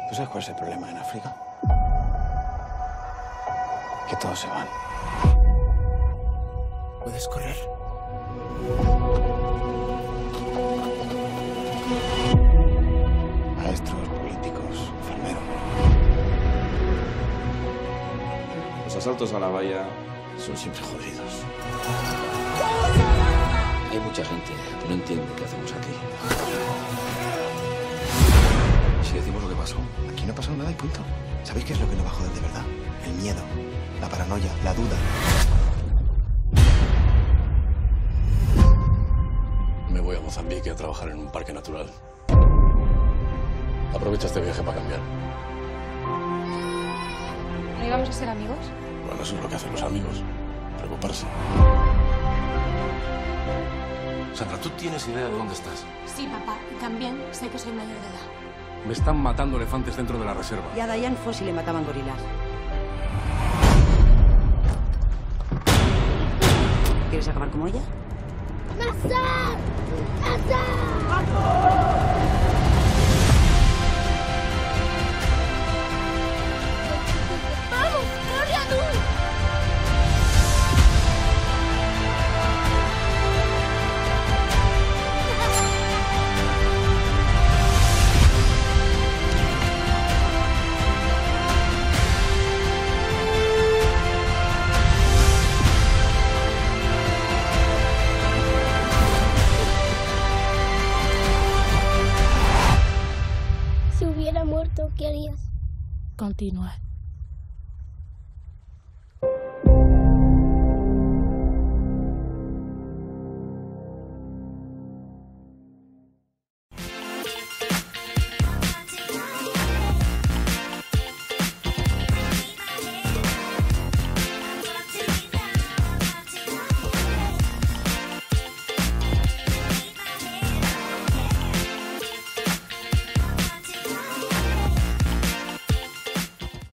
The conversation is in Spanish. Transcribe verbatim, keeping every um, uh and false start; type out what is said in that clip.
¿Tú sabes cuál es el problema en África? Que todos se van. ¿Puedes correr? Maestros, políticos, enfermeros. Los asaltos a la valla Son siempre jodidos. Hay mucha gente que no entiende qué hacemos aquí. Si decimos lo que pasó, Aquí no ha pasado nada y punto. ¿Sabéis qué es lo que nos va a joder de verdad? El miedo, la paranoia, la duda. Me voy a Mozambique a trabajar en un parque natural. Aprovecha este viaje para cambiar. ¿No íbamos a ser amigos? Bueno, eso es lo que hacen los amigos. Preocuparse. Sandra, ¿tú tienes idea de dónde estás? Sí, papá. Y también sé que soy mayor de edad. Me están matando elefantes dentro de la reserva. Y a Diane Fossey le mataban gorilas. ¿Quieres acabar como ella? ¡Nazar! ¡Nazar! ¡Vamos! ¡Corre a tú! Si hubiera muerto, ¿qué harías? Continuar.